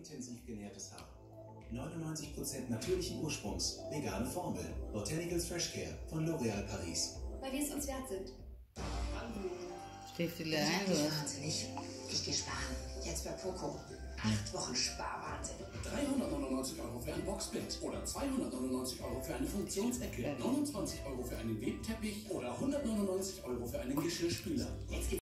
intensiv genährtes Haar. 99% natürlichen Ursprungs, vegane Formel. Botanicals Fresh Care von L'Oréal Paris. Weil wir es uns wert sind. Schläft die Ich Leine hab dich oder? wahnsinnig. Ich gehe sparen. Jetzt bei Poco. 8 Wochen Sparwahnsinn. 399 € für ein Boxbett oder 299 € für eine Funktionsecke, 29 € für einen Webteppich oder 199 € für einen Geschirrspüler. Jetzt